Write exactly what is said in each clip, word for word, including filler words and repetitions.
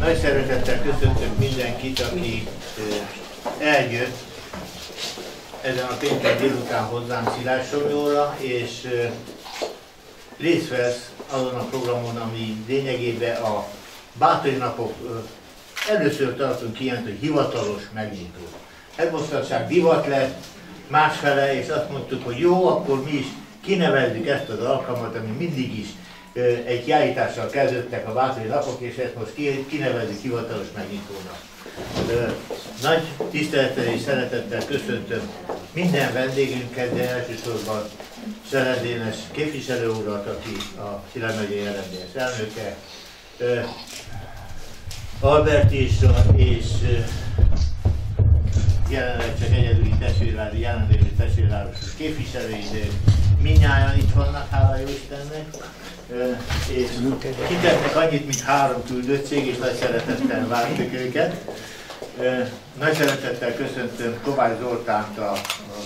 Nagy szeretettel köszöntök mindenkit, aki eljött ezen a péntek délután hozzám Szilágysomlyóra, és részt vesz azon a programon, ami lényegében a Bátori napok először tartunk ilyen, hogy hivatalos megnyitó. Ez mostanság divat lett másfele, és azt mondtuk, hogy jó, akkor mi is kinevezzük ezt az alkalmat, ami mindig is egy kiállítással kezdődtek a Bátori napok, és ezt most kinevezzük hivatalos megnyitónak. Nagy tisztelettel és szeretettel köszöntöm minden vendégünket, de elsősorban Szeles Dénes képviselő urat, aki a Szilágy megyei er em dé es elnöke, Albert István és jelenleg csak egyedüli testvérvárosi, jelenlévő testvérvárosi képviselői, de mindnyájan itt vannak, hála jó Istennek, és kitettnek annyit, mint három küldöttség, és nagy szeretettel várjuk őket. Nagy szeretettel köszöntöm Kovács Zoltánt, a, a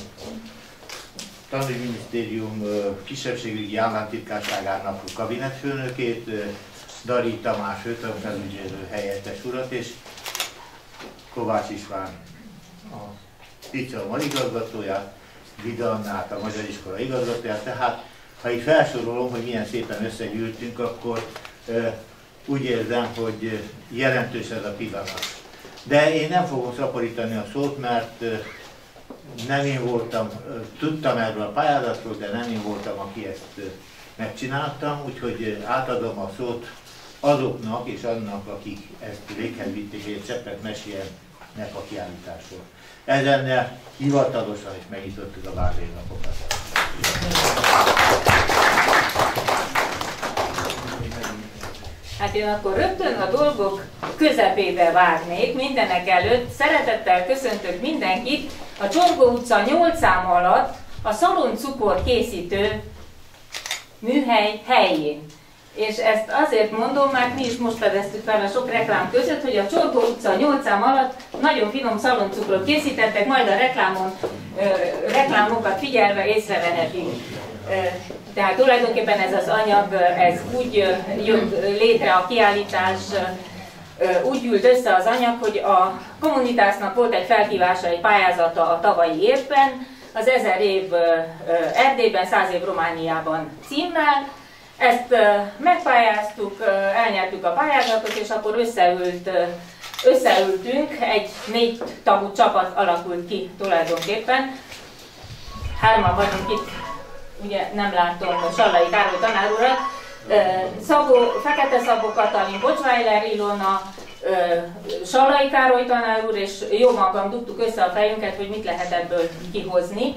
Tanügyminisztérium kisebbségügyi államtitkárságának a kabinetfőnökét, Dari Tamás főtanúfelügyelő helyettes urat, és Kovács István a Pica igazgatóját, Vida Annát, a Magyar Iskola igazgatóját. Tehát, ha így felsorolom, hogy milyen szépen összegyűltünk, akkor e, úgy érzem, hogy jelentős ez a pillanat. De én nem fogom szaporítani a szót, mert e, nem én voltam, tudtam erről a pályázatról, de nem én voltam, aki ezt e, megcsináltam, úgyhogy átadom a szót azoknak és annak, akik ezt véghez vitték, egy cseppet meséljenek a kiállításról. Ezennel hivatalosan is megnyitottuk a Bátori napokat. Hát én akkor rögtön a dolgok közepébe vágnék. Mindenek előtt szeretettel köszöntök mindenkit a Csorgó utca nyolc szám alatt a Szalon cukor készítő műhely helyén. És ezt azért mondom, mert mi is most fedeztük fel a sok reklám között, hogy a Csorgó utca nyolc szám alatt nagyon finom szaloncukrot készítettek, majd a reklámon, ö, reklámokat figyelve észrevehetünk. Tehát tulajdonképpen ez az anyag, ez úgy jött létre a kiállítás, úgy ült össze az anyag, hogy a Communitasnak volt egy felhívása, egy pályázata a tavalyi évben, az ezer év Erdélyben, száz év Romániában címmel. Ezt megpályáztuk, elnyertük a pályázatot, és akkor összeült, összeültünk, egy négy tagú csapat alakult ki tulajdonképpen. Hárman vagyunk itt, ugye nem látom Sallai Károly tanár urat, Szabó, Fekete Szabó Katalin, Bocsweiler Ilona, Sallai Károly tanár úr, és jó magam dugtuk össze a fejünket, hogy mit lehet ebből kihozni.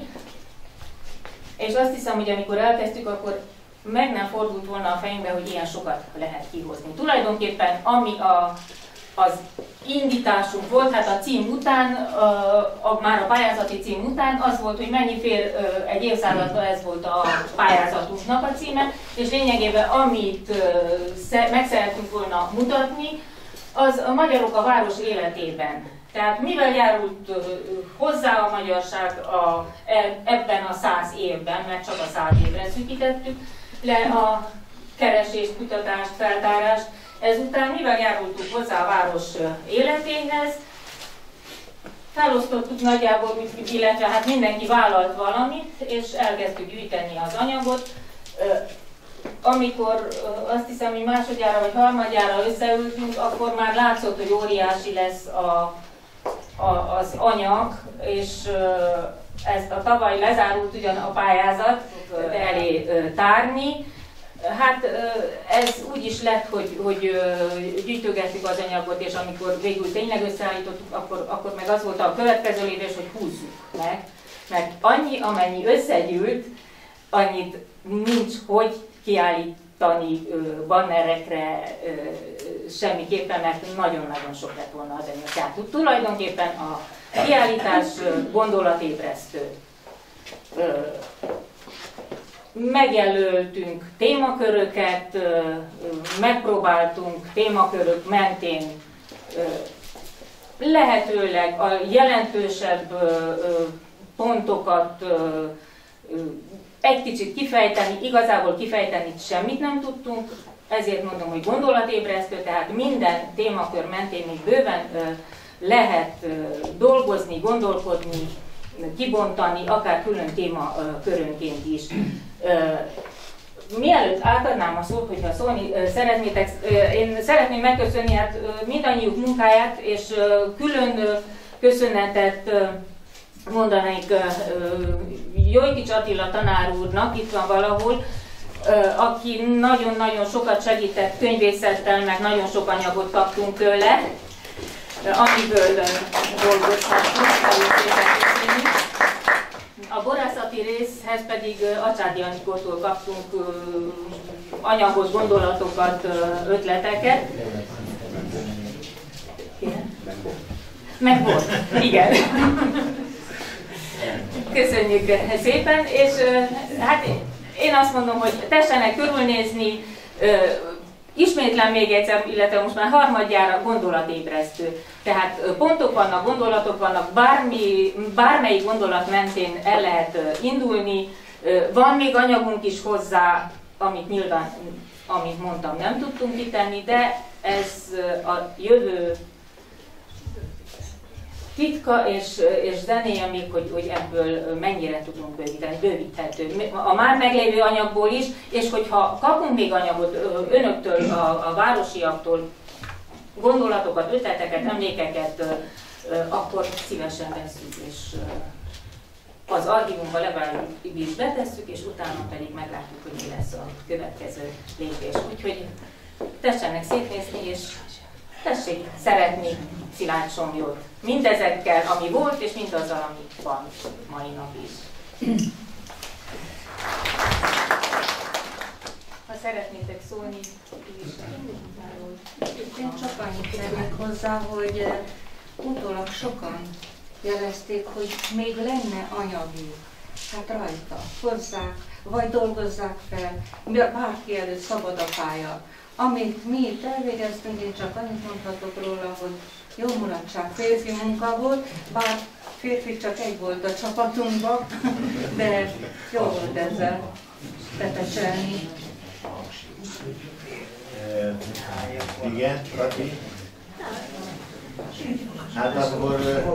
És azt hiszem, hogy amikor elkezdtük, akkor meg nem fordult volna a fejünkbe, hogy ilyen sokat lehet kihozni. Tulajdonképpen ami a, az indításunk volt, hát a cím után, a, a, már a pályázati cím után az volt, hogy mennyi fér egy évszázadban, ez volt a pályázatunknak a címe, és lényegében amit meg szerettünk volna mutatni, az a magyarok a város életében. Tehát mivel járult hozzá a magyarság a, ebben a száz évben, mert csak a száz évre szűkítettük le a keresést, kutatást, feltárást, ezután mivel járultunk hozzá a város életéhez, felosztottuk nagyjából, illetve hát mindenki vállalt valamit, és elkezdtük gyűjteni az anyagot. Amikor azt hiszem, hogy másodjára vagy harmadjára összeültünk, akkor már látszott, hogy óriási lesz a, a, az anyag, és ez a tavaly lezárult ugyan a pályázat elé tárni. Hát ez úgy is lett, hogy, hogy gyűjtögettük az anyagot, és amikor végül tényleg összeállítottuk, akkor, akkor meg az volt a következő lépés, hogy húzzuk meg. Mert annyi, amennyi összegyűlt, annyit nincs, hogy kiállítani bannerekre semmiképpen, mert nagyon-nagyon sok lett volna az anyag. Tehát tulajdonképpen a kiállítás gondolatébresztő. Megjelöltünk témaköröket, megpróbáltunk témakörök mentén lehetőleg a jelentősebb pontokat egy kicsit kifejteni, igazából kifejteni semmit nem tudtunk, ezért mondom, hogy gondolatébresztő, tehát minden témakör mentén még bőven lehet dolgozni, gondolkodni, kibontani, akár külön témakörönként is. Mielőtt átadnám a szót, hogyha szólni szeretnétek, én szeretném megköszönni hát mindannyiuk munkáját, és külön köszönetet mondanék Jojkics Attila tanár úrnak, itt van valahol, aki nagyon-nagyon sokat segített könyvészettel, meg nagyon sok anyagot kaptunk tőle, amiből dolgozhatunk. A borászati részhez pedig Acsádi Anikótól kaptunk anyagot, gondolatokat, ötleteket. Meg volt, igen. Köszönjük szépen, és hát én azt mondom, hogy tessenek körülnézni, ismétlem még egyszer, illetve most már harmadjára gondolatébresztő. Tehát pontok vannak, gondolatok vannak, bármi, bármelyik gondolat mentén el lehet indulni. Van még anyagunk is hozzá, amit nyilván, amit mondtam, nem tudtunk kitenni, de ez a jövő titka és, és zenéje még, hogy, hogy ebből mennyire tudunk bővíteni, bővíthető. A már meglévő anyagból is, és hogyha kapunk még anyagot önöktől, a, a városiaktól, gondolatokat, ötleteket, emlékeket, akkor szívesen vesszük, és az archívumba legalábbis betesszük, és utána pedig meglátjuk, hogy mi lesz a következő lépés. Úgyhogy tessenek szétnézni, és tessék szeretni Szilágy Somlyót. Mindezekkel, ami volt, és mindazzal, ami van mai nap is. Ha szeretnétek szólni, is. Én csak annyit tennék hozzá, hogy utólag sokan jelezték, hogy még lenne anyagi. Hát rajta hozzák, vagy dolgozzák fel, bárki előtt szabad a pálya. Amit mi itt elvégeztünk, én csak annyit mondhatok róla, hogy jó mulatság férfi munka volt, bár férfi csak egy volt a csapatunkban, de jó volt ezzel betecselni. Uh, igen, Kati? Hát akkor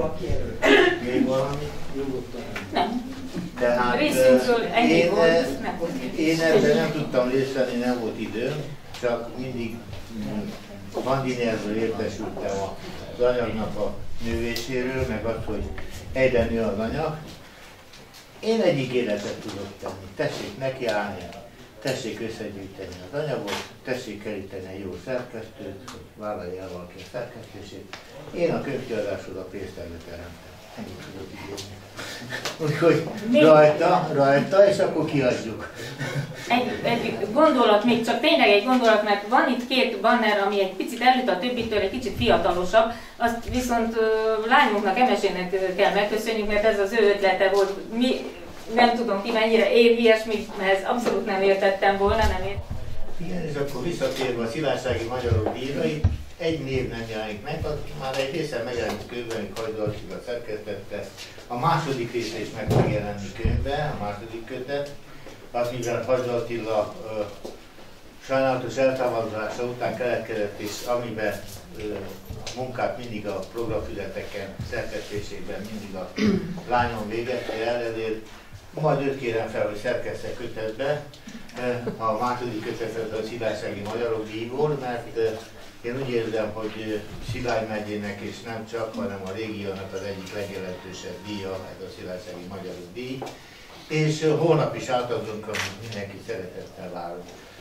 még valami? Nem. Tehát részünkről ennyi én, volt, nem volt. Én ebben nem tudtam részt venni, nem volt időm, csak mindig Mandinerről értesültem az anyagnak a nővéséről, meg azt, hogy egyre nő az anyag. Én egy ígéretet tudok tenni. Tessék nekiállni, tessék összegyűjteni az anyagot, tessék keríteni egy jó szerkesztőt, hogy vállalja el valaki a szerkesztését. Én a könyvkiadáshoz a pénztárba teremtem. Ennyit tudok ígérni. Úgyhogy rajta, rajta, és akkor kiadjuk. Egy, egy gondolat, még csak tényleg egy gondolat, mert van itt két banner, ami egy picit előtt a többitől, egy kicsit fiatalosabb, azt viszont uh, lányunknak, Emesének kell megköszönjük, mert ez az ő ötlete volt. Mi, nem tudom ki mennyire ér ilyesmihez, abszolút nem értettem volna, nem ért. Igen, és akkor visszatérve a Szilágysági Magyarok díjai, egy név nem jelenik meg, az már egy részen megjelent könyvben, hogy Hajdu Attila szerkesztette. A második része is meg fog jelenni könyvben, a második kötet, az mivel Hajdu Attila ö, sajnálatos eltávozása után keletkezett, és amiben ö, a munkát mindig a programfüzeteken, szerkesztésében mindig a lányom végezte el, ezért majd őt kérem fel, hogy szerkessze kötetbe a második kötetet a Szilágysági Magyarok díjból, mert én úgy érzem, hogy Szilágy megyének és nem csak, hanem a régiónak az egyik legjelentősebb díja, ez a Szilágysági Magyarok díj. És holnap is átadunk, amit mindenki szeretettel várunk.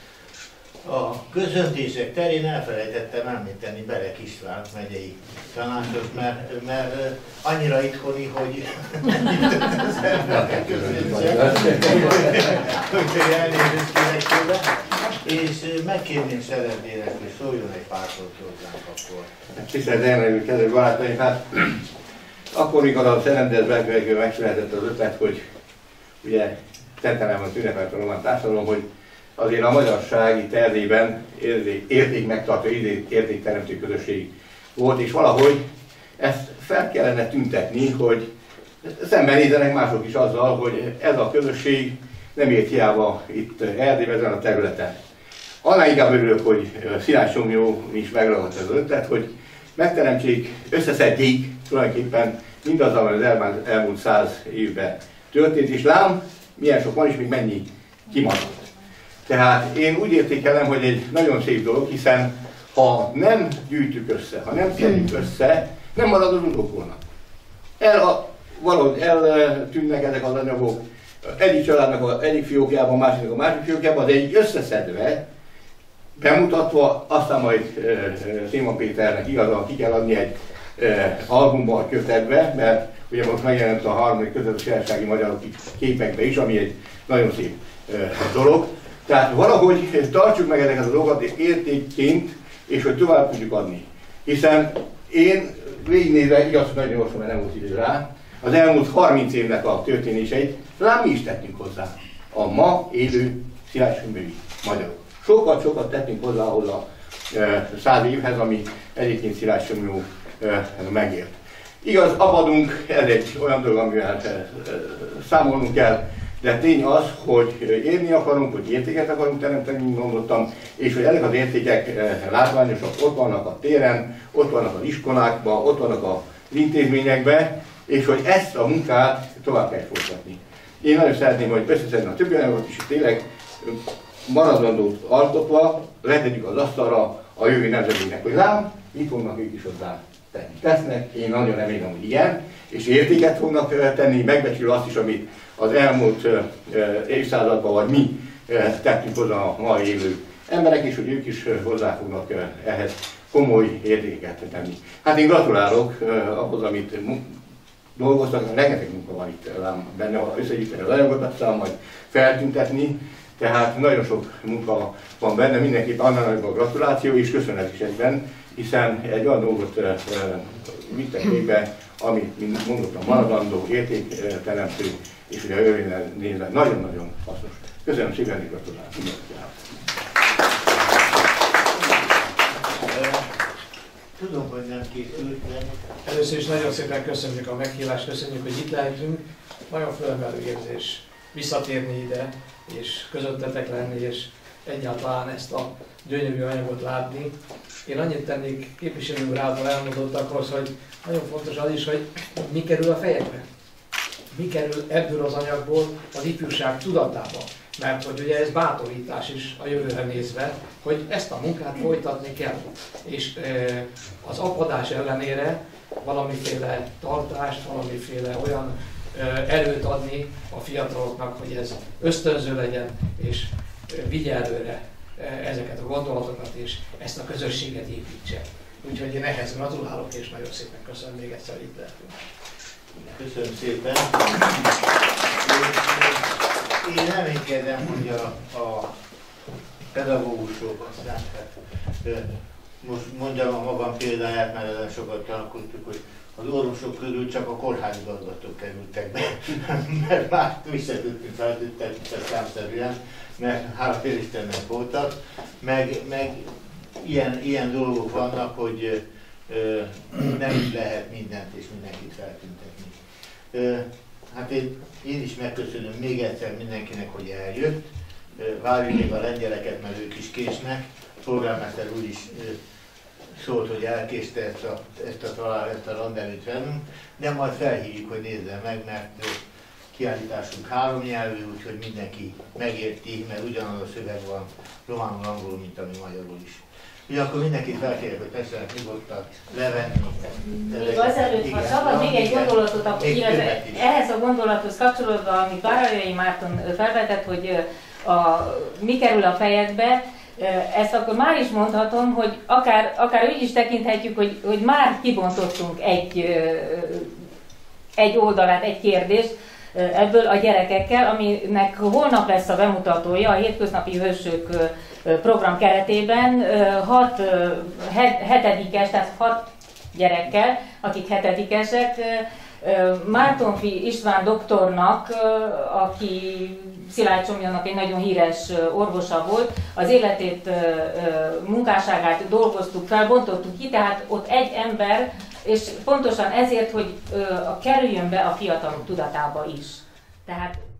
A közöntések terén elfelejtettem említeni Berek Istvánt, megyei tanácsos, mert, mert annyira itthoni, hogy nem jutott az ember a közöntések, úgyhogy elnézést kérek tőle, és megkérném Szerendének, hogy szóljon egy pár szót hozzánk akkor. Tisztelt ellenőr, kedves barátaim, hát akkor, mikor a Szerendez megszületett az ötlet, hogy ugye Szentelem az ünnepelt a román társadalom, hogy azért a magyarság itt Erdélyben érték, érték megtartó, értékteremtő közösség volt, és valahogy ezt fel kellene tüntetni, hogy szembenézzenek mások is azzal, hogy ez a közösség nem ért hiába itt Erdélyben, ezen a területen. Annál inkább örülök, hogy Szilágy Somlyó is megragadta az ötlet, hogy megteremtsék, összeszedjék tulajdonképpen mindaz, ami az elmúlt száz évben történt, és lám, milyen sok van és még mennyi kimaradt. Tehát én úgy értékelem, hogy egy nagyon szép dolog, hiszen ha nem gyűjtjük össze, ha nem szedjük össze, nem marad az utókornak. El a, valahogy eltűnnek ezek az anyagok, egyik családnak az egyik fiókjában, másiknak a másik fiókjában, de egy összeszedve, bemutatva, aztán majd Széma Péternek igazán ki kell adni egy e, albumban kötetbe, mert ugye most megjelent a harmadik kötet a Szilágysági Magyarok képekbe is, ami egy nagyon szép e, dolog. Tehát valahogy tartsuk meg ezeket a dolgokat értékként, és hogy tovább tudjuk adni. Hiszen én végignézve, igaz, hogy nagyon gyorsan, mert nem volt idő rá, az elmúlt harminc évnek a történéseit, lám mi is tettünk hozzá. A ma élő szilágysomlyói magyarok. Sokat-sokat tettünk hozzá ahhoz a e, száz évhez, ami egyébként Szilágy Somlyó e, megélt. Igaz, apadunk, ez egy olyan dolog, amivel e, e, számolnunk kell, de tény az, hogy érni akarunk, hogy értéket akarunk teremteni, mint mondottam, és hogy ezek az értékek e, látványosak, ott vannak a téren, ott vannak az iskolákban, ott vannak az intézményekben, és hogy ezt a munkát tovább kell folytatni. Én nagyon szeretném, hogy összeszedni a többi anyagot, és tényleg maradandót alkotva letegyük az asztalra a jövő nemzedéknek, hogy lám, mit fognak ők is hozzá tenni. Tesznek, én nagyon remélem, hogy igen, és értéket fognak tenni, megbecsülve azt is, amit az elmúlt évszázadban, vagy mi tettünk hozzá a mai élő emberek, és hogy ők is hozzá fognak ehhez komoly értéket tenni. Hát én gratulálok ahhoz, amit dolgoztak, rengeteg munka van itt benne, ha összegyűjteni az anyagot, aztán majd feltüntetni. Tehát nagyon sok munka van benne, mindenképpen annál nagyobb a gratuláció, és köszönet is egyben, hiszen egy olyan dolgot e, e, vittek végbe, ami, mint mondottam, maradandó, értékteremtő, és ugye a jövőre nézve nagyon-nagyon hasznos. Köszönöm szépen, és gratulálok mindenkinek. Tudom, hogy nem készült, de... Először is nagyon szépen köszönjük a meghívást, köszönjük, hogy itt lehetünk. Nagyon felemelő érzés visszatérni ide, és közöttetek lenni, és egyáltalán ezt a gyönyörű anyagot látni. Én annyit tennék képviselő úr által elmondottakhoz, hogy nagyon fontos az is, hogy mi kerül a fejekbe. Mi kerül ebből az anyagból az ifjúság tudatába. Mert hogy ugye ez bátorítás is a jövőre nézve, hogy ezt a munkát folytatni kell. És e, az apadás ellenére valamiféle tartást, valamiféle olyan e, erőt adni a fiataloknak, hogy ez ösztönző legyen, és e, vigye előre e, ezeket a gondolatokat, és ezt a közösséget építse. Úgyhogy én ehhez gratulálok, és nagyon szépen köszönöm még egyszer, itt lehetünk. Köszönöm szépen. Én reménykedem, hogy a, a pedagógusok aztán, most mondjam a magam példáját, mert ezen sokat tanultuk, hogy az orvosok közül csak a kórházigazgatók kerültek be, mert már mi se tudtunk feltüntetni számszerűen, mert hála fél Istennek voltak, meg, meg ilyen, ilyen dolgok vannak, hogy ö, nem lehet mindent és mindenkit feltüntetni. Ö, hát én, én is megköszönöm még egyszer mindenkinek, hogy eljött. Várjuk még a lengyeleket, mert ők is késnek. A polgármester úr is ö, szólt, hogy elkéste ezt a, ezt a, talál, ezt a rendezvút velünk, de majd felhívjuk, hogy nézze meg, mert ö, kiállításunk három nyelvű, úgyhogy mindenki megérti, mert ugyanaz a szöveg van románul, angolul, mint ami magyarul is. Ugye akkor mindenkit felkérjük, hogy tessenek nyugodtan levenni. Még azelőtt, ha szabad még egy gondolatot, akkor ehhez a gondolathoz kapcsolódva, amit Bárajai Márton felvetett, hogy a, mi kerül a fejedbe, ezt akkor már is mondhatom, hogy akár, akár úgy is tekinthetjük, hogy, hogy már kibontottunk egy, egy oldalát, egy kérdést ebből a gyerekekkel, aminek holnap lesz a bemutatója a Hétköznapi Hősök program keretében hat hetedikes, tehát hat gyerekkel, akik hetedikesek, Mártonfi István doktornak, aki Szilágy Somlyónak egy nagyon híres orvosa volt, az életét, munkásságát dolgoztuk fel, bontottuk ki, tehát ott egy ember, és pontosan ezért, hogy kerüljön be a fiatalok tudatába is. Tehát